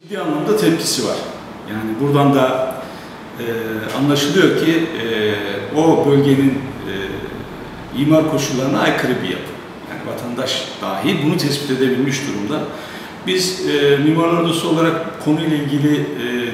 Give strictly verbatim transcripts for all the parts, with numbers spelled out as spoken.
Bir anlamda tepkisi var. Yani buradan da e, anlaşılıyor ki e, o bölgenin e, imar koşullarına aykırı bir yapı. Yani vatandaş dahi bunu tespit edebilmiş durumda. Biz e, Mimarlar Odası olarak konuyla ilgili e, e,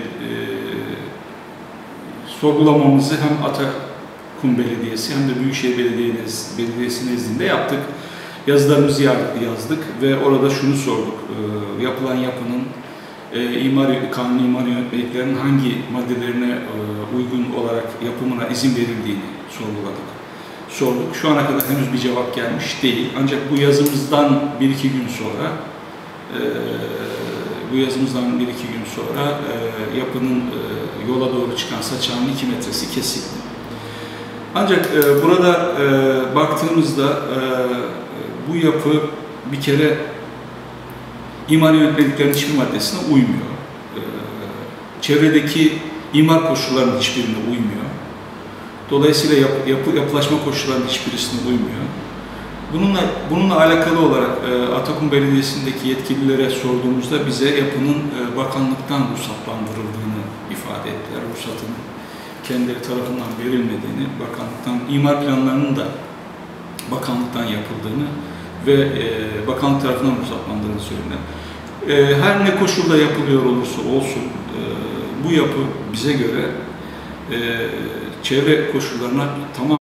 sorgulamamızı hem Atakum Belediyesi hem de Büyükşehir Belediyesi, Belediyesi nezdinde yaptık. Yazılarımızı yazdık ve orada şunu sorduk. E, yapılan yapının e, imar, kanun imar yönetmeliklerinin hangi maddelerine e, uygun olarak yapımına izin verildiğini sorguladık. Sorduk. Şu ana kadar henüz bir cevap gelmiş değil. Ancak bu yazımızdan bir iki gün sonra e, bu yazımızdan bir iki gün sonra e, yapının e, yola doğru çıkan saçağının iki metresi kesildi. Ancak e, burada e, baktığımızda e, bu yapı bir kere imar yönetmeliklerinin hiçbir maddesine uymuyor. E, çevredeki imar koşullarının hiçbirine uymuyor. Dolayısıyla yap, yapı, yapılaşma koşullarının hiçbirisine uymuyor. Bununla, bununla alakalı olarak e, Atakum Belediyesi'ndeki yetkililere sorduğumuzda bize yapının e, bakanlıktan ruhsatlandırıldığını ifade ettiler. Ruhsatın kendileri tarafından verilmediğini, bakanlıktan, imar planlarının da bakanlıktan yapıldığını ve e, bakanlık tarafından ruhsatlandığını söylediler. E, her ne koşulda yapılıyor olursa olsun e, bu yapı bize göre e, çevre koşullarına tamam